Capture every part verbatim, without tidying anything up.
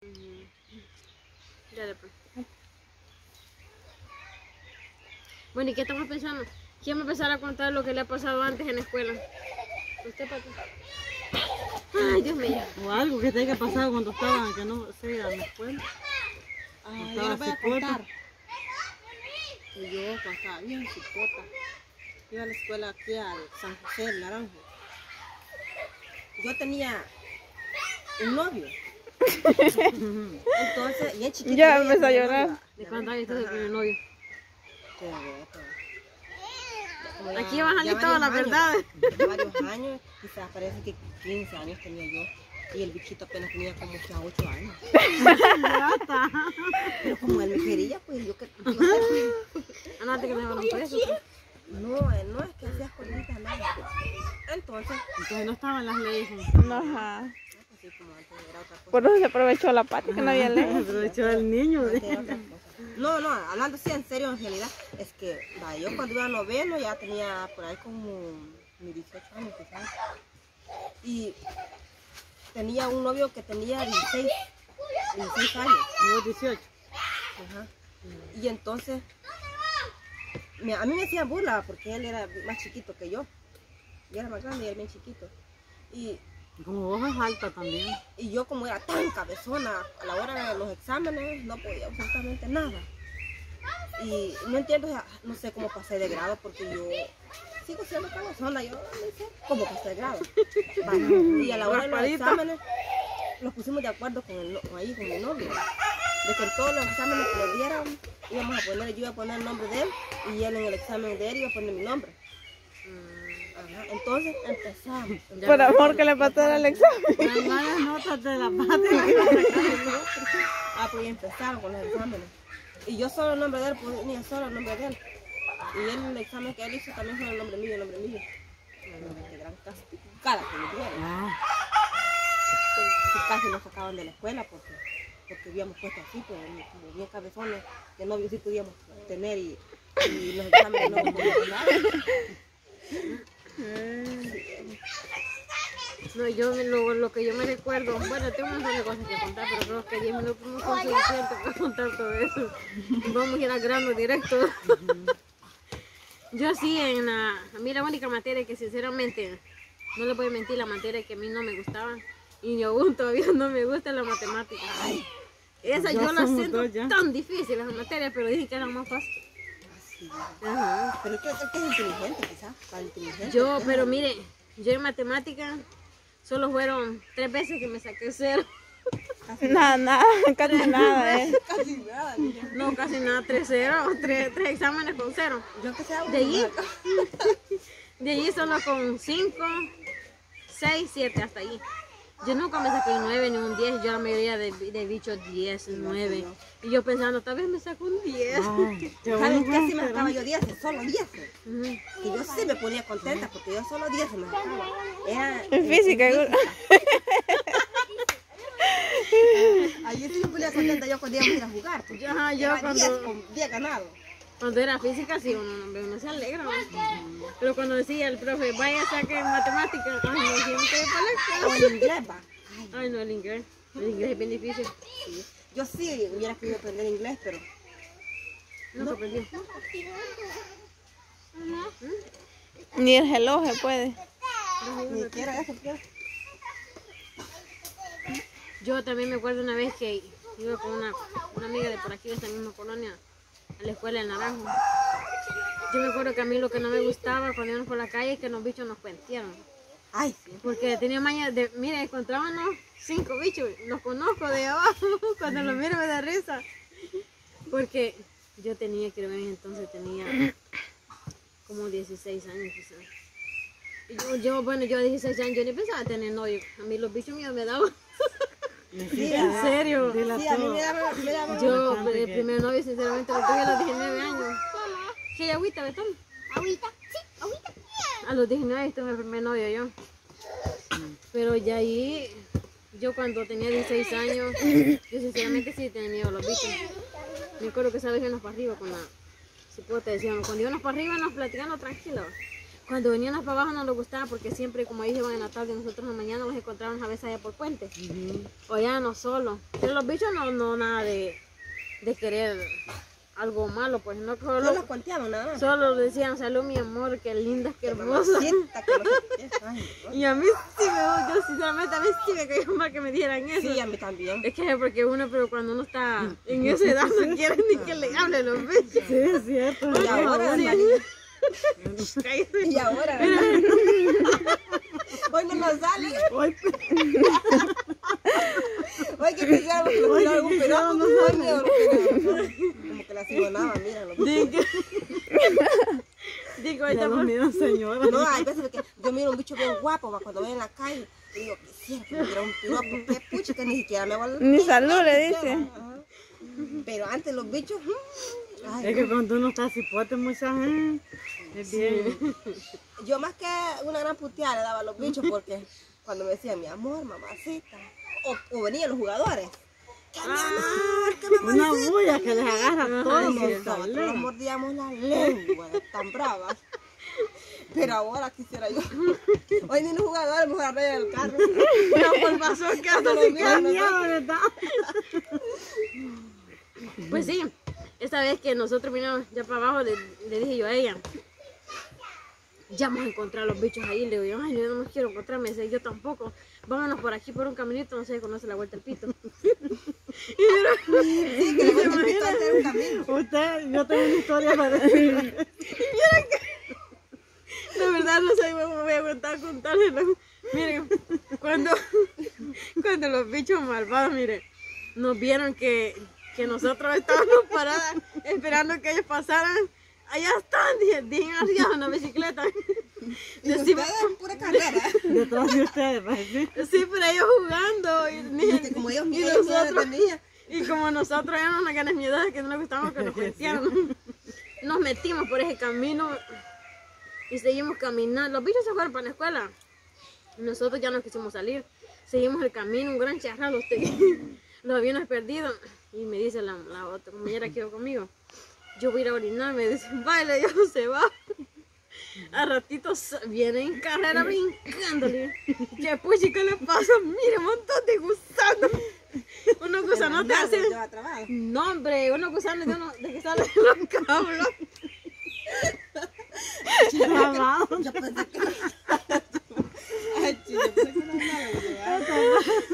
Dale, pues. Bueno, ¿y qué estamos pensando? ¿Quién va a empezar a contar lo que le ha pasado antes en la escuela? ¿Usted, papi? Ay, Dios mío. O algo que te haya pasado cuando estaban, que no sé, en la escuela. Ah, yo les voy a contar. Y yo cuando estaba bien chipota, iba a la escuela aquí al San José del Naranjo. Yo tenía un novio. Entonces, bien chiquito. Ya empezó a llorar. ¿De cuántos años es el primer novio? Ya, aquí van a salir ya todas las varios verdades. años, ya varios años, quizás parece que quince años tenía yo. Y el bichito apenas tenía como ocho años. Pero como él me quería, pues yo que... Antes que me van a preso. No, él no es que hacía escondidas nada. Entonces... Entonces no estaban las leyes. No, ajá. Así como antes era otra cosa. Por eso se aprovechó la pata, que no había ley. Aprovechó el niño. Antes era otra cosa. No, no, hablando así en serio, en realidad, es que va, yo cuando iba a noveno ya tenía por ahí como mis dieciocho años quizás. Y tenía un novio que tenía dieciséis, dieciséis años. No, dieciocho. Ajá. Y entonces, me- a mí me hacían burla porque él era más chiquito que yo. Yo era más grande y él bien chiquito. Y, Como vos es alta también. y yo como era tan cabezona, a la hora de los exámenes no podía absolutamente nada. Y no entiendo, o sea, no sé cómo pasé de grado porque yo sigo siendo cabezona, yo no sé cómo pasé de grado. Vale. Y a la hora de los Raspadita. exámenes nos pusimos de acuerdo con, el, no- ahí, con mi novio. De que en todos los exámenes que le dieran íbamos a poner, yo iba a poner el nombre de él y él en el examen de él iba a poner mi nombre. Ajá. Entonces empezamos. Por amor que le pasara el examen. Las malas notas de la patria. Ah, pues ya empezaron con los exámenes. Y yo solo el nombre de él, pues tenía solo el nombre de él. Y él en el examen que él hizo también fue el nombre mío, el nombre mío. Qué gran castigada que me dieron. Ah, Sí, casi nos sacaban de la escuela porque, porque habíamos puesto así, pero como bien cabezones, de novio sí podíamos tener y, y los exámenes no podíamos dar. No, yo me- lo, lo que yo me recuerdo, bueno, tengo un montón de cosas que contar, pero creo que diez minutos no son suficientes para contar todo eso. Vamos a ir al grano directo. Yo sí, en la, a mí la única materia que sinceramente, no le voy a mentir, la materia que a mí no me gustaba, y aún todavía no me gusta la matemática. Esa Ya yo la somos siento dos, ya. tan difícil, las materias, pero dije que era más fácil. Así. Ajá. Pero es que, es que es inteligente quizás, para inteligente. Yo, pero mire, yo en matemática solo fueron tres veces que me saqué cero. Nada, nada, casi nada, eh. Casi nada, niña. No, casi nada, tres cero, tres, tres exámenes con cero. Yo que sea De allí, de allí solo con cinco, seis, siete, hasta allí. Yo nunca me saqué un nueve ni un diez, yo la mayoría de, de bichos diez, nueve. Y yo pensando, tal vez me saco un diez. ay, qué ¿Sabes bueno qué? Si fue, me sacaba yo diez, solo diez. Ujú. Y yo sí me ponía contenta porque yo solo diez me sacaba. Era En física, seguro. Allí sí me ponía contenta yo cuando íbamos a ir a jugar. porque Yo, ajá, yo era diez cuando, con diez ganados. cuando era física, sí, uno, uno, uno se alegra. ¿no? Pero cuando decía el profe, vaya, saque matemáticas, ay, no, siempre para O la en clase. inglés, va. Ay, no, el inglés. El inglés es bien difícil. Sí. Yo sí hubiera querido aprender inglés, pero Nunca aprendí. Ni el reloj se puede. ni siquiera eso. ¿Qué? Yo también me acuerdo una vez que iba con una, una amiga de por aquí, de esta misma colonia, a la escuela del Naranjo. Yo me acuerdo que a mí lo que no me gustaba cuando íbamos por la calle es que los bichos nos cuentearon. Ay, sí. Porque tenía maña de, mire, encontrábamos cinco bichos, los conozco de abajo, cuando los miro me da risa. Porque yo tenía, creo que entonces tenía como dieciséis años quizás. Y Yo, yo, bueno, yo a dieciséis años, yo ni pensaba tener novio. A mí los bichos míos me daban. Sí, En serio. Dile Sí, a mí todo. me daba, me daba. Yo, Bastante el que- primer novio, sinceramente, lo tuve a los diecinueve años. ¿Qué agüita, Betón? Agüita, sí, agüita. A los diecinueve tuve mi primer novio yo. Pero ya ahí, yo cuando tenía dieciséis años, yo sinceramente sí tenía miedo a los bichos. Me acuerdo que esa vez íbamos para arriba con la cipote, decíamos, cuando íbamos para arriba nos platicando tranquilos. cuando venían para abajo no les gustaba porque siempre, como ellos iban en la tarde y nosotros en la mañana, los encontrábamos a veces allá por puente. Ujú. O ya no solo. Pero los bichos no, no nada de, de querer algo malo, pues no No solo, los cuenteaban nada más. solo decían salud mi amor, qué linda, qué hermosa. Mamacita, que los- Ay, no. Y a mí sí me, yo sinceramente a mí sí me cayó mal que me dieran eso. Sí, a mí también. Es que es porque uno, pero cuando uno está en esa edad no quiere ni que le hablen los bichos. Sí, es cierto. Y ahora, Sí. María, Cállate. y ahora, hoy no nos sale. Hoy, Hoy que quisiéramos que nos Hoy tirara que algún quisiéramos, pedazo, no no sale. miedo, no, como que la sigonaba, mira. Lo Digo, digo, ya ahorita nos por- miran señora. No, hay veces que yo miro un bicho bien guapo, va, cuando voy en la calle, y digo, quisiera que me diera un piropo, qué pucha, que ni siquiera me va a... Ni salud le dice. Ajá. Pero antes los bichos, mm, ay, Es que cuando uno está cipote, mucha gente. Es bien. yo más que una gran puteada le daba a los bichos porque cuando me decían, mi amor, mamacita, o, o venían los jugadores, que mi amor, que mamacita. Una bulla que les agarra todo. Ay, por nosotros tablero. nos mordíamos la lengua, tan bravas. Pero ahora quisiera yo. Hoy ni los jugadores me agarré del carro. pero por pasó que hasta Cuando se los queda. miran, Miedo, ¿verdad? Pues sí, esta vez que nosotros vinimos ya para abajo, le, le dije yo a ella, ya vamos a encontrar los bichos ahí. Le digo yo, ay, yo no me quiero encontrar. Me dice, yo tampoco. Vámonos por aquí, por un caminito, no sé si conoce la vuelta al pito. Sí, que le voy a invitar a hacer un camino. Usted, yo tengo una historia para decir. La verdad no sé cómo me voy a aguantar contárselo. Miren, cuando, cuando los bichos malvados, miren, nos vieron que, que nosotros estábamos paradas esperando que ellos pasaran. Allá están, dije, dije arriba en la bicicleta. Y Decimos, ustedes, pura carrera. Detrás de ustedes, para decir. sí, pero ellos jugando. Y, Es que como ellos y miedo nosotros, tenía. y como nosotros éramos unas ganas miedosas que no nos gustaba que nos cuentearan, nos metimos por ese camino y seguimos caminando. Los bichos se fueron para la escuela. Nosotros ya no quisimos salir. Seguimos el camino, un gran charral. Usted, los habíamos perdido. Y me dice la, la otra compañera que iba conmigo, yo voy a ir a orinar. Me dice, baile, ya no se va. A ratitos viene en carrera brincándole. ¿Qué pues, ¿qué le pasa? Mire, un montón de gusanos. Unos gusanos te hacen. Lleva trabajo. No, hombre, unos gusanos de, uno, de que salen los cabros. Grabado. Yo pensé que... Ay, chico, yo pensé que no era nada.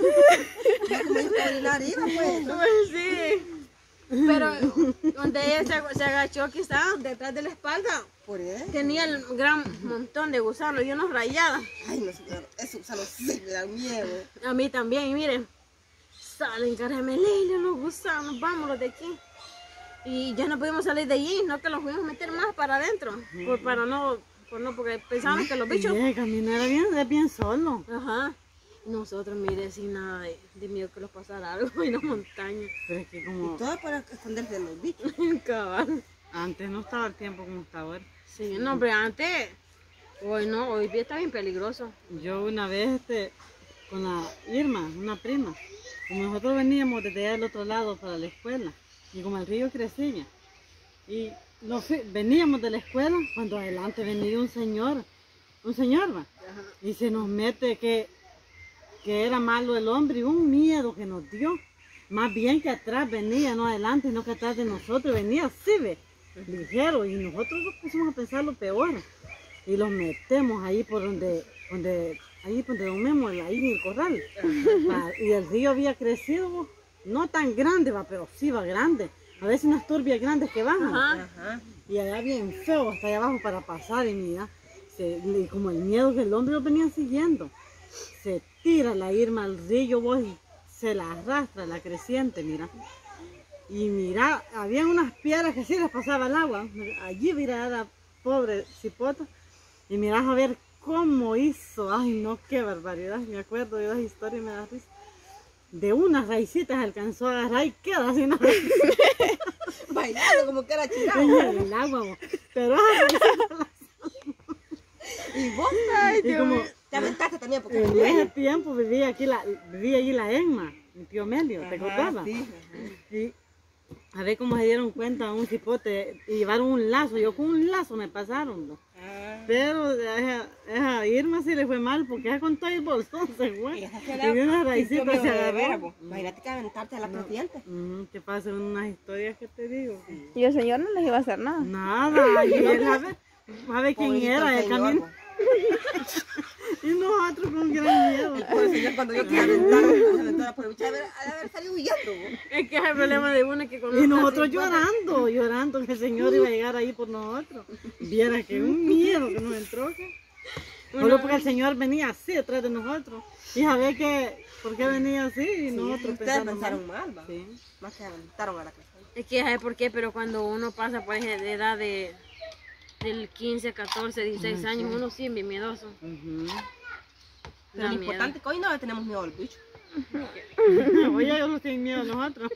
Ya como yo puedo orinar arriba, pues. Pues sí. Pero donde ella se, se agachó quizás detrás de la espalda, Por eso. tenía el gran montón de gusanos y unos rayadas. Ay, no sé, eso usarlo sí me da miedo. A mí también, y miren, salen caramelillos los gusanos, vámonos de aquí. Y ya no pudimos salir de allí, no que los fuimos a meter más para adentro, por, para no, por no, porque pensábamos que los bichos... Y el camino era bien, era bien solo. Ajá. Nosotros, mire, sin nada de, de miedo que los pasara algo en la montaña. Pero es que Y como todo para esconderse de los bichos. Cabal. antes no estaba el tiempo como está ahora. Sí, no, hombre, antes, hoy no, hoy día está bien peligroso. Yo una vez este, con la Irma, una prima, como nosotros veníamos desde allá del otro lado para la escuela, y como el río crecía, y nos fui- veníamos de la escuela, cuando adelante venía un señor, un señor va, y se nos mete que, que era malo el hombre, y un miedo que nos dio, más bien que atrás venía, no adelante, sino que atrás de nosotros venía así, ve, ligero, y nosotros nos pusimos a pensar lo peor, y los metemos ahí por donde, donde ahí donde Don Memo, ahí en el corral. Va, y el río había crecido, no tan grande, va, pero sí va grande. A veces unas turbias grandes que bajan. Ajá. Ajá. Y allá bien feo hasta allá abajo para pasar. Y mira, se- y como el miedo que el hombre lo venía siguiendo. Se tira la Irma al río, vos, y se la arrastra la creciente, mira. Y mira, había unas piedras que sí les pasaba el agua. Allí mira la pobre cipota. Y mirás a ver cómo hizo. Ay, no, qué barbaridad. Me acuerdo de esa historia y me da risa. De unas raicitas alcanzó a agarrar y queda así una Bailando como que era chingado. en el agua. Bo. Pero esa raicita, Y vos Ay, y Dios como mío. te aventaste también porque en ese tiempo vivía aquí la, vivía allí la Emma, mi tío Melio, ¿te acordabas? Sí. Y A ver cómo se dieron cuenta un cipote y llevaron un lazo. Yo con un lazo me pasaron. ¿No? Ah. Pero a esa, esa Irma sí le fue mal porque ella con todo el bolsón se fue. Y esa Y se de una sintió raicita miedo se de veras, agarró. po. Imagínate que aventarte a la creciente. Mm, ¿Qué pasa? Unas historias que te digo. Y el señor no les iba a hacer nada. Nada. Y él a ver, a ver quién Pobrecito era el el señor, camino. po. Y nosotros con gran miedo. El pobre señor cuando yo quise aventar, se aventó la pobre muchacha, ha de haber salido huyendo. Po. Es que es el problema de uno que cuando Y está nosotros así, llorando, llorando que el Señor iba a llegar ahí por nosotros. Viera que un miedo que nos entró. que- Solo porque el Señor venía así detrás de nosotros. Y a ver que, ¿por qué venía así? Y Sí, nosotros ustedes pensando pensaron mal. mal, va. Sí. Más que aventaron a la creciente. Es que ¿sabes por qué? Pero cuando uno pasa por esa edad de del quince, catorce, dieciséis años, uno sí es bien miedoso. Ujú. Pero Da lo miedo. importante es que hoy no le tenemos miedo al bicho. Oye, ellos no tienen miedo a nosotros.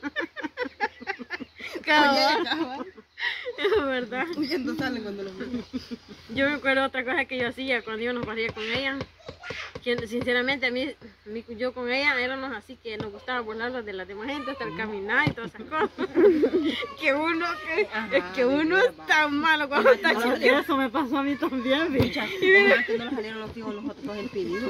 Cabal. Es verdad. Huyendo salen cuando los miran. Yo me acuerdo otra cosa que yo hacía cuando yo nos pasía con ella. Que sinceramente a mí, a mí- yo con ella éramos así que nos gustaba burlarnos de las demás gente, hasta el caminar y todas esas cosas. que uno, que, Ajá, es que uno mira, es tan malo cuando está Ah, chiquito. eso me pasó a mí también. vi. Como antes no nos salieron los hijos nosotros los impedidos.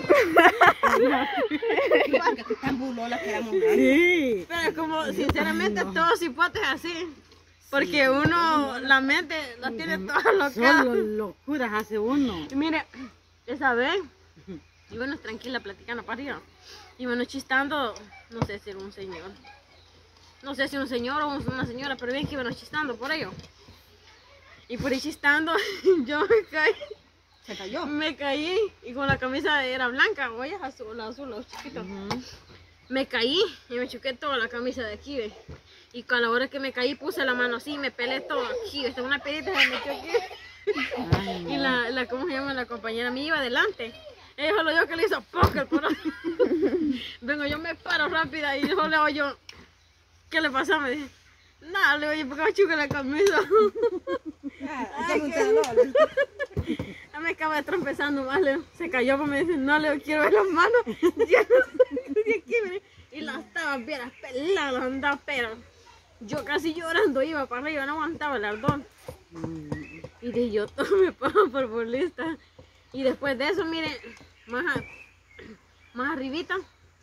Porque que tan bulonas que éramos antes. Sí. Pero como sinceramente todos hipotes así. Porque uno, la mente la tiene toda loca. Solo locuras hace uno. Y mire, esa vez, íbamos tranquila platicando para arriba. Íbamos chistando, no sé si era un señor. No sé si un señor o una señora, pero bien que íbamos chistando por ello. Y por ahí chistando, yo me caí, Se cayó. me caí y con la camisa era blanca, o ella es azul, azul, los chiquitos. Ujú. Me caí y me choqué toda la camisa de aquí, ve. Y a la hora que me caí puse la mano así y me pelé todo aquí, esta una pelita se me choqué. Ay, Y la, la, ¿cómo se llama? La compañera mía iba adelante. Ella solo yo que le hizo póker por ahí. Vengo, yo me paro rápida y yo le oigo yo, ¿qué le pasa? Me dice, nada, le oye, porque me choqué la camisa. Ah, ya me enteré, no, Ya me acaba de trompezando más, le- se cayó, pues me dice, no, le quiero ver las manos. Ya, de aquí, mire. Y las estaba vieras peladas, andaba, pero yo casi llorando iba para arriba, no aguantaba el ardor. Y dije yo, todo me pago por burlista. Y después de eso, miren, más, a- más arribita.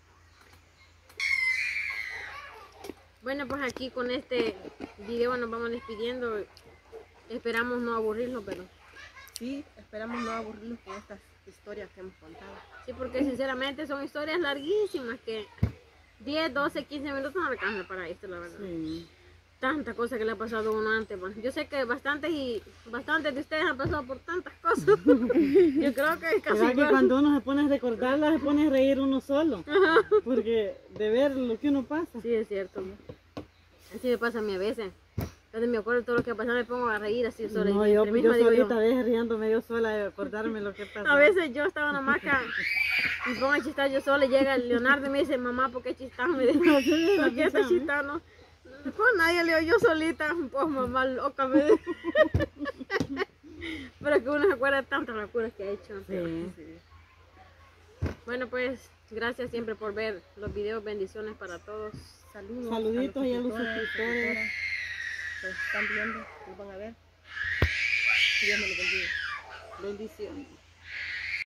Bueno, pues aquí con este video nos vamos despidiendo. Esperamos no aburrirlo, pero Sí, esperamos no aburrirlos con estas historias que hemos contado. sí, porque sinceramente son historias larguísimas que diez, doce, quince minutos no alcanza para esto, la verdad. Sí. Tanta cosa que le ha pasado a uno antes. Pues. Yo sé que bastantes y bastantes de ustedes han pasado por tantas cosas. Yo creo que casi ¿Verdad que igual. cuando uno se pone a recordarlas, se pone a reír uno solo? Porque de ver lo que uno pasa. Sí, es cierto. Así me pasa a mí a veces. Entonces me acuerdo de todo lo que ha pasado, me pongo a reír así sola. No, y yo, entre yo misma digo yo, solita a veces riéndome yo sola de acordarme lo que pasó. a veces yo estaba en la hamaca y pongo a chistar yo sola y llega Leonardo y me dice, mamá, ¿por qué chistas? Me dice, ¿por qué estás chistando? Pues nadie le oye, yo solita, pues mamá loca me dice. Pero que uno se acuerda de tantas locuras que ha hecho. Sí. Bueno, pues gracias siempre por ver los videos, bendiciones para todos. Saludos. Saluditos y a los suscriptores, suscriptores. que están viendo, los van a ver. Que Dios me los bendiga. Bendiciones.